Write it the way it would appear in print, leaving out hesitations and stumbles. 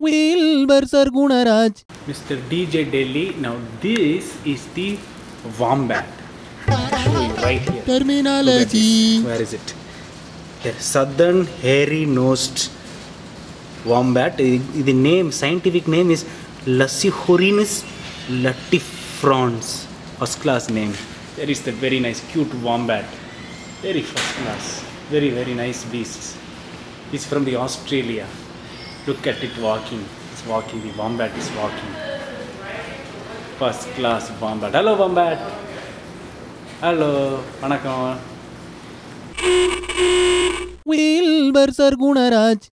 Wilbur Sargunaraj. Mr. DJ DELI. Now this is the Wombat. I'll show you right here. Terminology. Where is it? The southern hairy-nosed wombat. The name, scientific name is Lassihorinus latifrons. First class name. There is the very nice cute wombat. Very first class. Very, very nice beast. It's from the Australia. Look at it walking. It's walking. The wombat is walking. First class wombat. Hello wombat. Hello. Vanakkam. Wilbur Sargunaraj.